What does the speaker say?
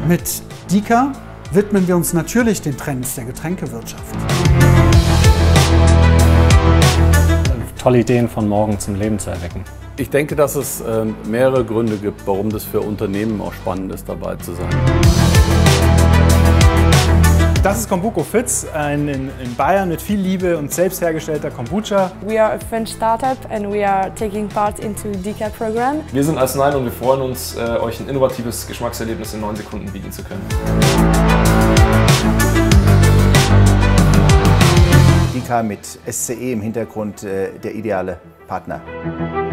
Mit DICA widmen wir uns natürlich den Trends der Getränkewirtschaft. Tolle Ideen von morgen zum Leben zu erwecken. Ich denke, dass es mehrere Gründe gibt, warum das für Unternehmen auch spannend ist, dabei zu sein. Das ist Kombuco Fitz, ein in Bayern mit viel Liebe und selbst hergestellter Kombucha. We are a French startup and we are taking part into DICA program. Wir sind Arznei und wir freuen uns, euch ein innovatives Geschmackserlebnis in 9 Sekunden bieten zu können. DICA mit SCE im Hintergrund der ideale Partner.